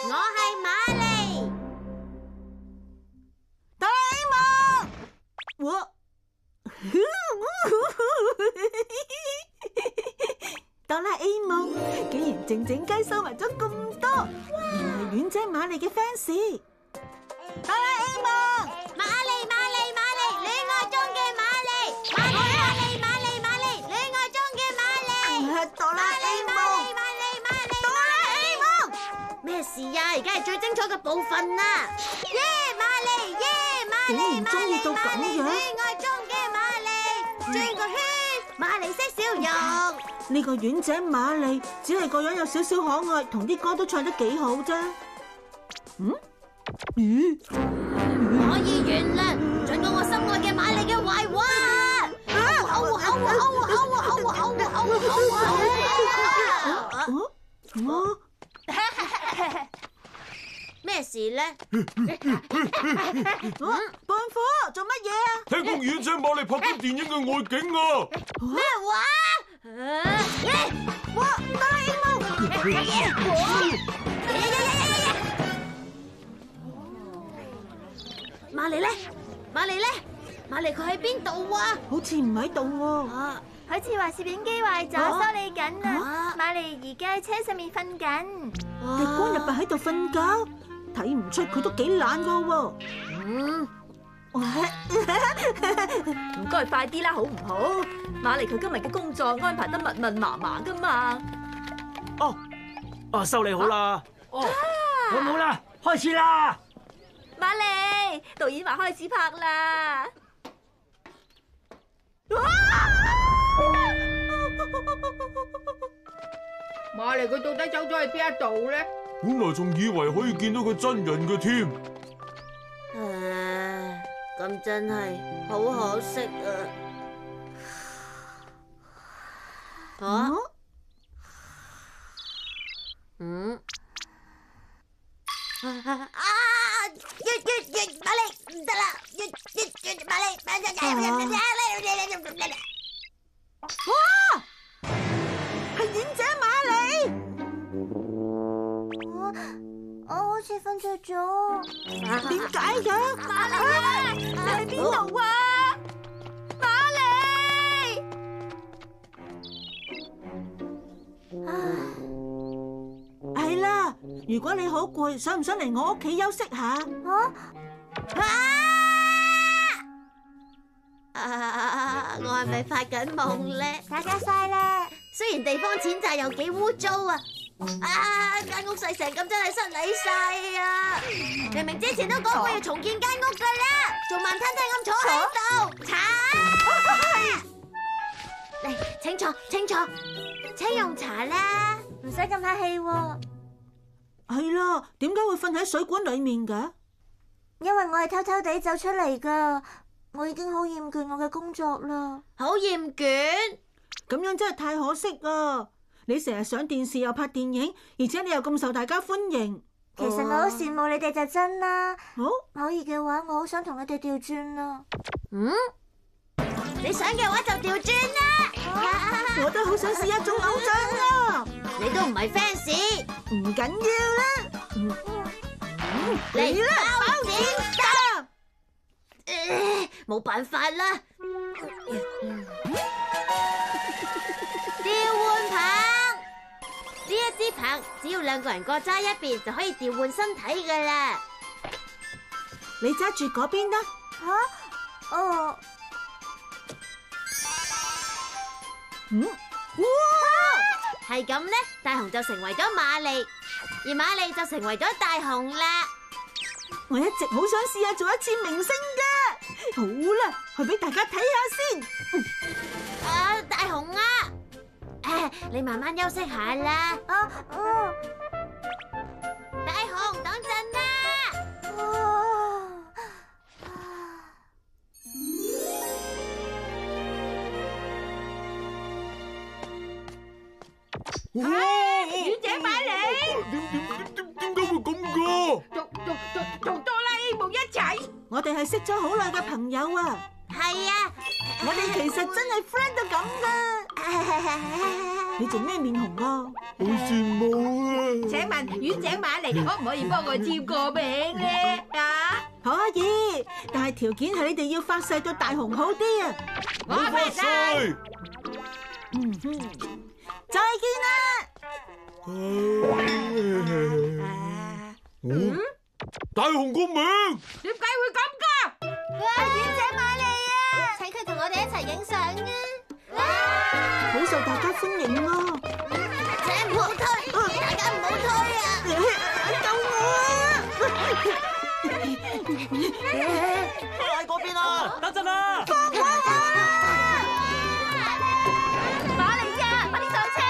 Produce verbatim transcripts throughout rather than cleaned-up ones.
我係瑪麗。 哆啦 A 夢，我哆啦 A 夢竟然靜靜雞收埋咗咁多，原來丸姐瑪麗嘅 fans。哆啦 A 夢， 瑪麗瑪麗瑪麗，戀愛中嘅瑪麗。瑪麗瑪麗瑪麗瑪麗，戀愛中嘅瑪麗。 哆啦 A 夢， 瑪麗瑪麗， 哆啦 A 夢， 咩事啊？而家係最精彩嘅部分啦！耶瑪麗耶瑪竟麗然中意到咁樣， 戀愛中嘅瑪麗，轉個圈，瑪麗識笑容。 呢個丸姐瑪麗只係個樣有少少可愛，同啲歌都唱得幾好啫。嗯？咦？ 可以原諒，盡到我心愛嘅瑪麗嘅壞話。咩事咧？ 胖虎做乜嘢啊？ 聽講丸姐瑪麗拍緊電影嘅外景啊！ 咩話？ 哇！哆啦 A 夢， 瑪麗咧？瑪麗咧？瑪麗佢喺邊度啊？ 好似唔喺度喎。 啊！ 好似話攝影機壞咗， 啊修理緊啊！ 啊瑪麗而家喺車上面瞓緊。 日光日白喺度瞓覺，睇唔出佢都幾懶噶喎。 嗯， 唔該，快啲啦，好唔好？瑪麗佢今日嘅工作安排得密密麻麻噶嘛。 哦，哦，修理好啦。哦，好好啦，開始啦。 瑪麗，導演話開始拍啦。 瑪麗佢到底走咗去邊一度咧？ 本來仲以為可以見到佢真人嘅添。 唉，咁真係好可惜啊！啊？嗯？啊！越越越，瑪麗唔得啦！越越越，瑪麗，瑪麗， 哇！係丸姐瑪麗。 我好似瞓着咗。 點解嘅？ 瑪麗，你喺邊度啊？瑪麗， 係啦，如果你好攰，想唔想嚟我屋企休息下？ 啊！我係咪發緊夢咧？ 大家晒啦！ 雖然地方淺窄又幾污糟啊！啊！間屋細成咁真係失禮晒啊！明明之前都講過要重建間屋噶啦，仲慢吞吞咁坐喺度，茶！嚟，請坐，請坐，請用茶啦。 唔使咁客氣喎， 係啦，點解會瞓喺水管裏面嘅？ 因為我係偷偷地走出嚟噶。我已經好厭倦我嘅工作啦。 好厭倦？ 咁樣真係太可惜啊！你成日上電視又拍電影，而且你又咁受大家歡迎。 其實我好羨慕你哋就真啦。 好， 可以嘅話，我好想同你哋調轉啦。 嗯？你想嘅話就調轉啦。 我都好想試下做偶像啊！ 你都唔係 fans， 唔緊要啦。嗯嗯， 嚟啦， 包剪答！冇辦法啦。調換棒，呢一支棒只要兩個人各揸一邊就可以調換身體噶啦。 你揸住嗰邊啦。 吓？哦。 嗯？哇！ 係咁咧，大雄就成為咗瑪麗，而瑪麗就成為咗大雄啦。 我一直好想試下做一次明星噶。好啦，去俾大家睇下先。 啊，大雄啊，誒，你慢慢休息下啦。 啊，嗯。 大雄，等陣啦。 哇！ 丸姐瑪麗， 點點點點點解會咁噶？ 同同同同哆啦 A 夢一齊。 我哋係識咗好耐嘅朋友啊！ 係啊， 我哋其實真係 friend 到咁噶。你做咩面紅啊？ 好羨慕啊！ 請問院長瑪麗，可唔可以幫我簽個名咧？啊， 可以，但係條件係你哋要發誓對大雄好啲啊！ 我發誓。 嗯哼，再見啦！ 嗯，大雄個名點解會咁噶？ 哇，院長瑪麗啊，請佢同我哋一齊影相啊！ 好受大家歡迎啊！ 請唔好推，大家唔好推啊！ 救我喺嗰邊啊！等陣啦！ 瑪麗啊，快啲上車！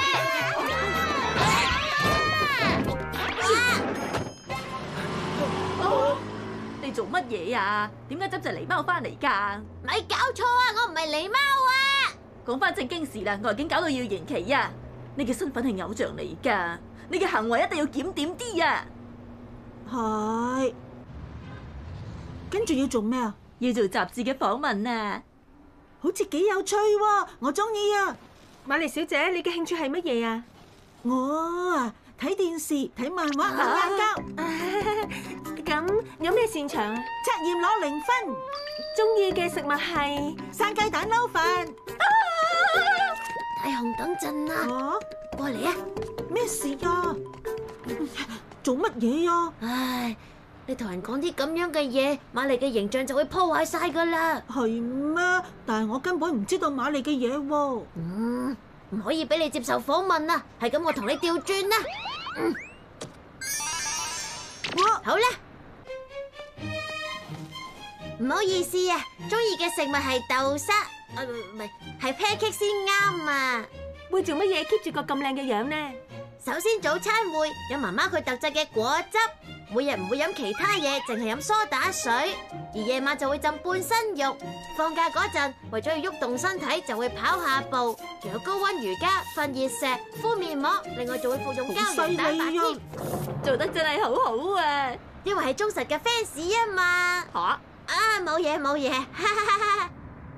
你做乜嘢啊？點解執隻狸貓翻嚟㗎？ 咪搞錯啊！我唔係狸貓啊！ 講翻正經事啦，外景搞到要延期啊！你嘅身份係偶像嚟㗎，你嘅行為一定要檢點啲啊！ 係，跟住要做咩啊？ 要做雜誌嘅訪問啊！ 好似幾有趣喎，我中意啊！ 瑪麗小姐，你嘅興趣係乜嘢啊？ 我啊，睇電視、睇漫畫、打眼膠， 咁有咩擅長啊？ 測驗攞零分， 中意嘅食物係生雞蛋撈飯。 大雄，等陣啊！ 啊， 過嚟啊！ 咩事啊？做乜嘢啊？ 唉，你同人講啲咁樣嘅嘢，瑪麗嘅形象就會破壞晒噶啦。 係咩？但係我根本唔知道瑪麗嘅嘢喎。 嗯，唔可以俾你接受訪問啊！係咁，我同你調轉啦。嗯，好啦，唔好意思啊，中意嘅食物係豆沙，啊唔係，係 pancake 先啱啊！ 會做乜嘢 keep 住個咁靚嘅樣呢？ 首先早餐會有媽媽佢特製嘅果汁，每日唔會飲其他嘢，淨係飲梳打水。而夜晚就會浸半身浴。放假嗰陣，為咗要喐動身體，就會跑下步，仲有高溫瑜伽、瞓熱石、敷面膜，另外仲會服用膠原蛋白添。 做得真係好好啊！ 因為係忠實嘅 fans 啊嘛。 吓？ 啊，冇嘢冇嘢，哈哈哈哈。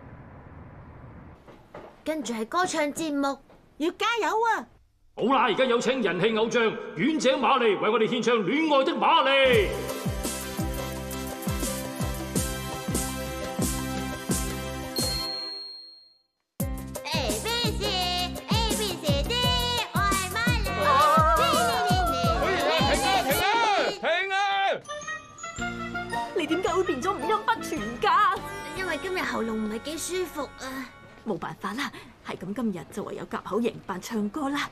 跟住係歌唱節目， 要加油啊！ 好啦，而家有請人氣偶像院長瑪麗為我哋獻唱《戀愛的瑪麗》。 A B C A B C D， 我係瑪麗。 停啊停啊停啊！ 你點解會變咗五音不全㗎？ 因為今日喉嚨唔係幾舒服啊。 冇辦法啦，係咁今日就唯有夾口型扮唱歌啦。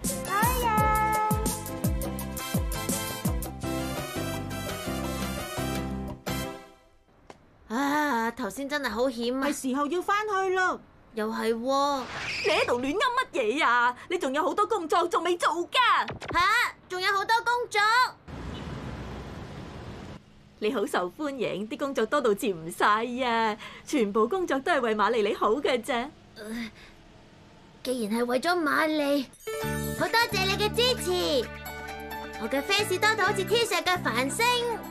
啊，頭先真係好險啊！ 係時候要翻去咯。 又係喎， 你喺度亂噏乜嘢啊？你仲有好多工作仲未做㗎。 吓，仲有好多工作。 你好受歡迎，啲工作多到接唔晒啊！全部工作都係為瑪麗你好嘅啫。 既然係為咗瑪麗，好多謝你嘅支持。我嘅 fans 多到好似天上嘅繁星。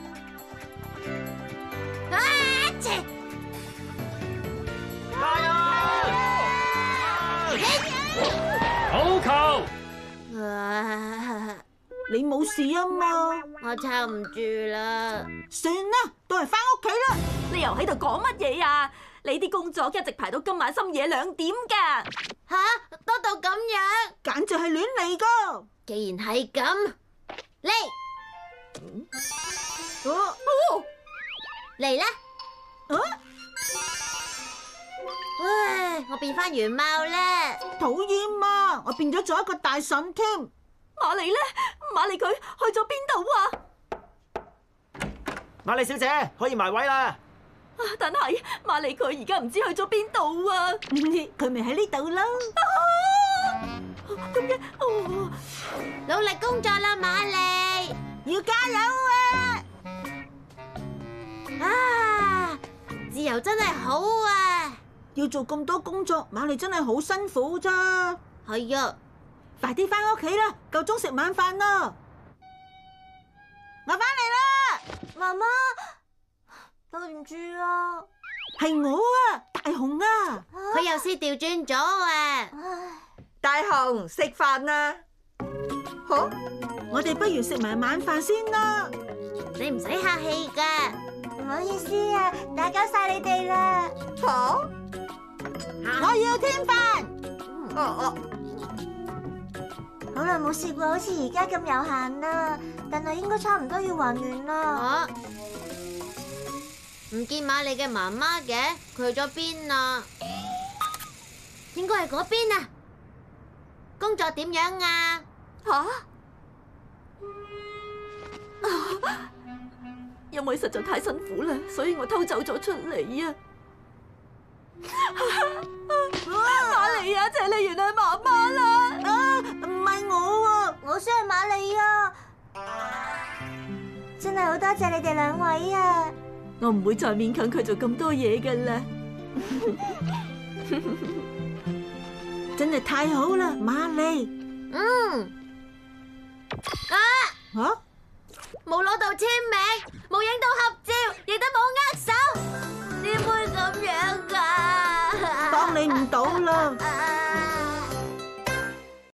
啊！切！ 好球！ 啊！ 你冇事啊嘛？ 我撐唔住啦。 算啦，都係翻屋企啦。 你又喺度講乜嘢啊？你啲工作一直排到今晚深夜兩點㗎。 吓，多到咁樣， 簡直係亂嚟噶。 既然係咁，嚟， 哦嚟啦！ 啊！ 唉，我變翻原貌啦。 討厭啊！我變咗做一個大神添。 瑪麗咧，瑪麗佢去咗邊度啊？ 瑪麗小姐可以埋位啦。 啊！但係瑪麗佢而家唔知去咗邊度啊！ 佢咪喺呢度咯。 咁嘅，哦， 努力工作啦，瑪麗， 要加油啊！ 啊，自由真係好啊！ 要做咁多工作，瑪麗真係好辛苦咋。 係啊， 快啲翻屋企啦，夠鐘食晚飯啦。我翻嚟啦， 媽媽，對唔住啊！ 係我啊，大雄啊！ 佢又試調轉咗啊！ 唉， 大雄食飯啦！好， 我哋不如食埋晚飯先啦。 你唔使客氣噶。 唔好意思啊，打攪晒你哋啦。好， 我要添飯。 哦哦，好耐冇試過好似而家咁悠閒啦，但係應該差唔多要還完啦。 啊，唔見瑪麗嘅媽媽嘅，佢去咗邊啊？應該係嗰邊啊。工作點樣啊？ 吓？因為實在太辛苦啦，所以我偷走咗出嚟啊！瑪麗啊，請你原諒媽媽啦！ 啊，唔係我喎， 我先係瑪麗啊！真係好多謝你哋兩位啊！ 我唔會再勉強佢做咁多嘢噶啦。 真係太好啦，瑪麗。 嗯。啊！ 吓？ 冇攞到簽名，冇影到合照，亦都冇握手，點會咁樣噶？ 幫你唔到啦。 啊